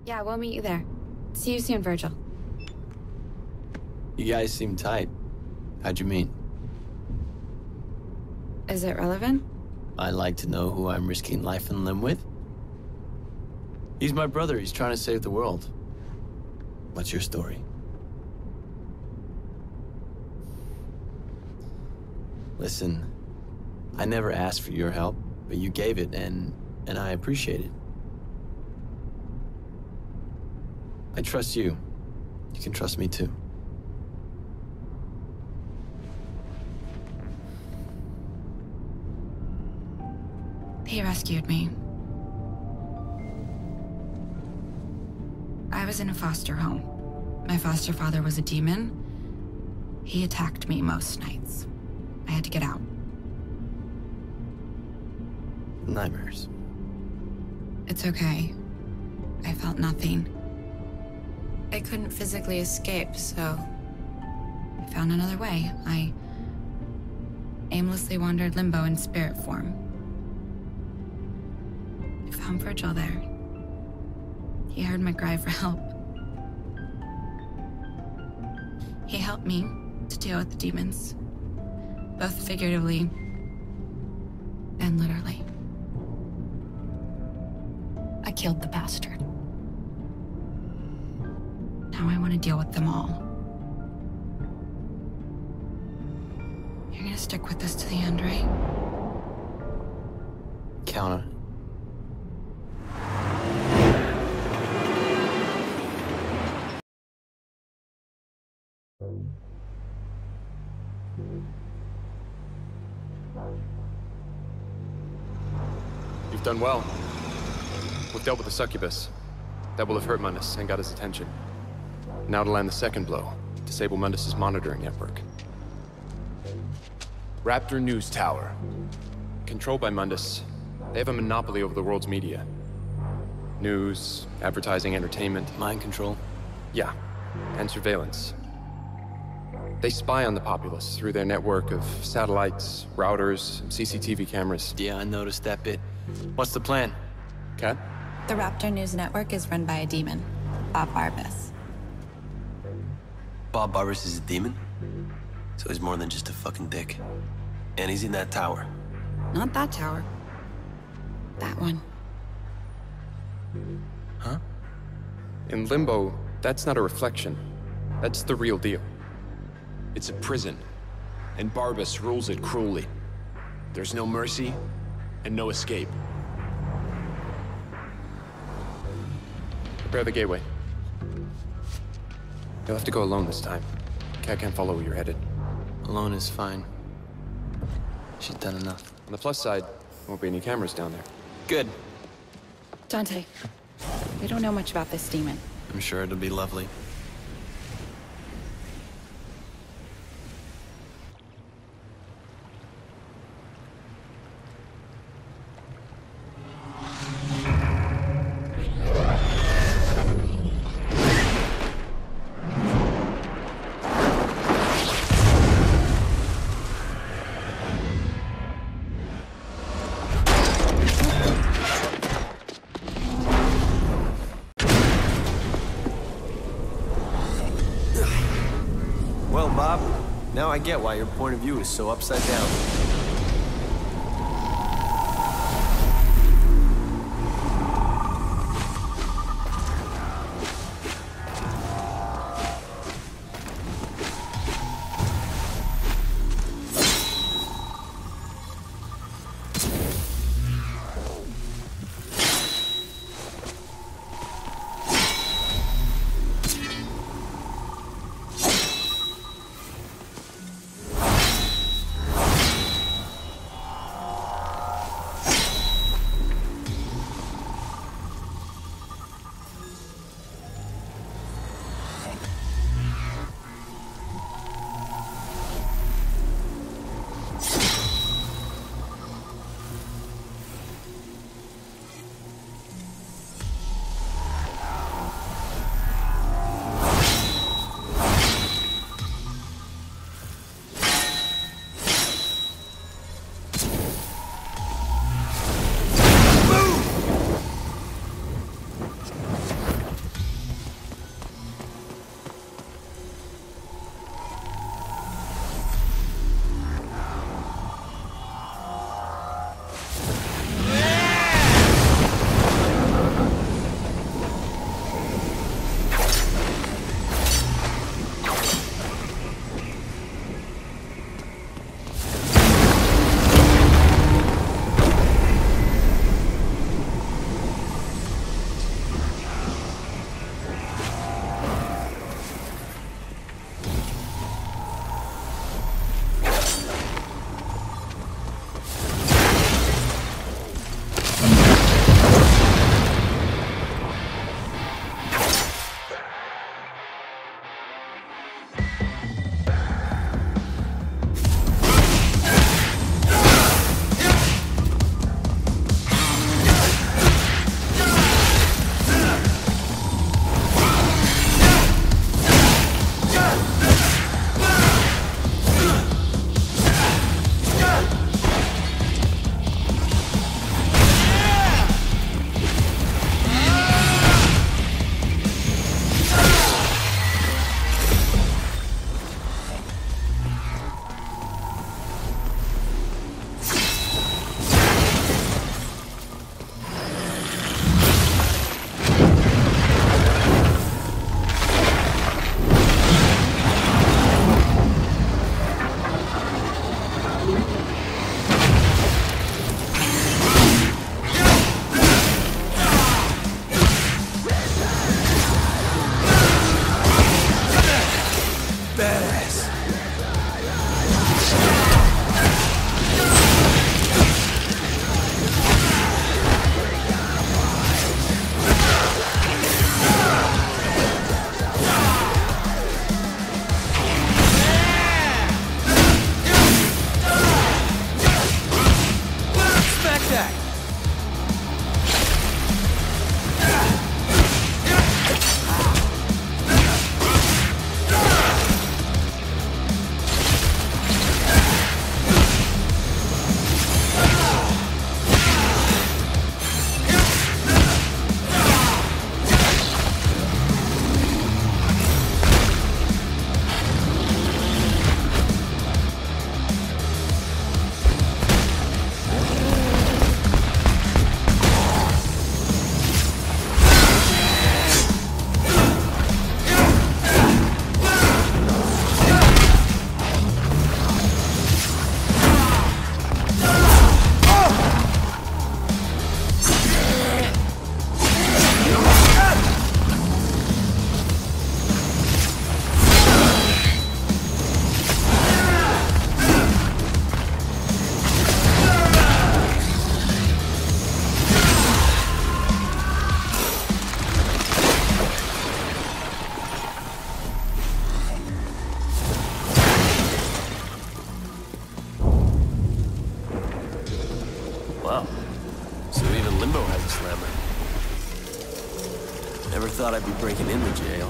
Yeah, we'll meet you there. See you soon, Virgil. You guys seem tight. How'd you meet? Is it relevant? I'd like to know who I'm risking life and limb with. He's my brother. He's trying to save the world. What's your story? Listen, I never asked for your help, but you gave it, and I appreciate it. I trust you. You can trust me too. He rescued me. I was in a foster home. My foster father was a demon. He attacked me most nights. I had to get out. Nightmares. It's okay. I felt nothing. I couldn't physically escape, so I found another way. I aimlessly wandered limbo in spirit form. I found Virgil there. He heard my cry for help. He helped me to deal with the demons, both figuratively and literally. I killed the bastard. Now I want to deal with them all. You're gonna stick with us to the end, right? Count on it. You've done well. We've dealt with the succubus. That will have hurt Mundus and got his attention. Now to land the second blow, disable Mundus's monitoring network. Raptor News Tower. Controlled by Mundus, they have a monopoly over the world's media. News, advertising, entertainment. Mind control? Yeah, and surveillance. They spy on the populace through their network of satellites, routers, and CCTV cameras. Yeah, I noticed that bit. What's the plan? Cat? The Raptor News Network is run by a demon, Bob Barbas. Bob Barbas is a demon? So he's more than just a fucking dick. And he's in that tower. Not that tower. That one. Huh? In Limbo, that's not a reflection. That's the real deal. It's a prison, and Barbas rules it cruelly. There's no mercy, and no escape. Prepare the gateway. You'll have to go alone this time. Cat can't follow where you're headed. Alone is fine. She's done enough. On the plus side, there won't be any cameras down there. Good. Dante, we don't know much about this demon. I'm sure it'll be lovely. Well, Bob, now I get why your point of view is so upside down. Never thought I'd be breaking into jail.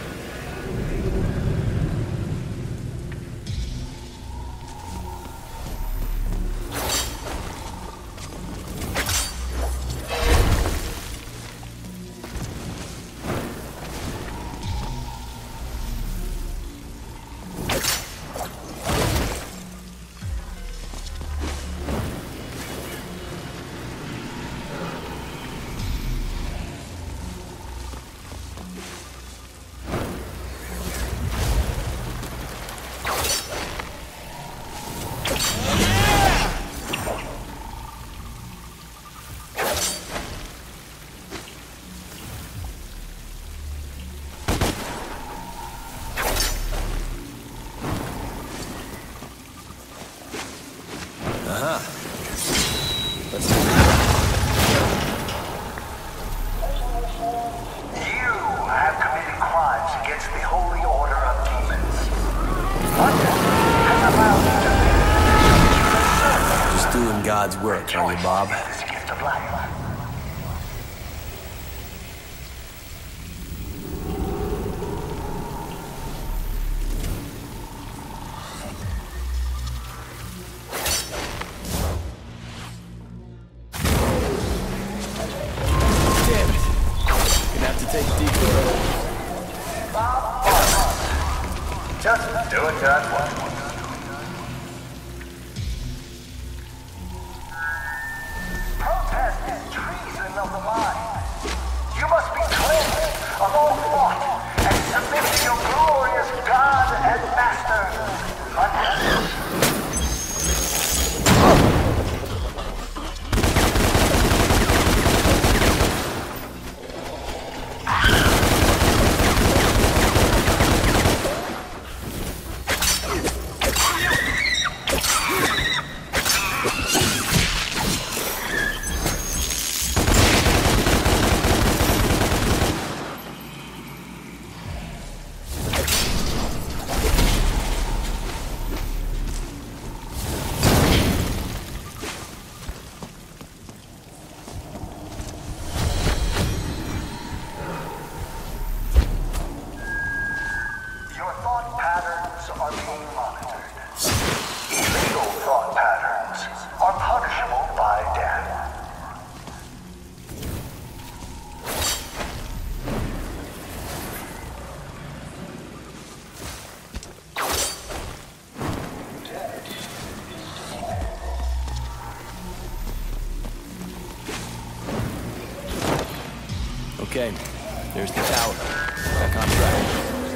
God's work, are you, Bob? Just do it that way. Protest is treason of the mind. You must be cleansed of all thought and submit to your glorious God and Master. Okay, there's the tower. Back on track.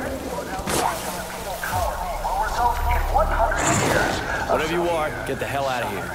Whatever you are, get the hell out of here.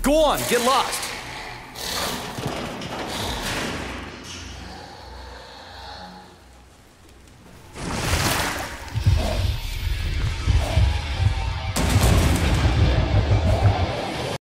Go on, get lost.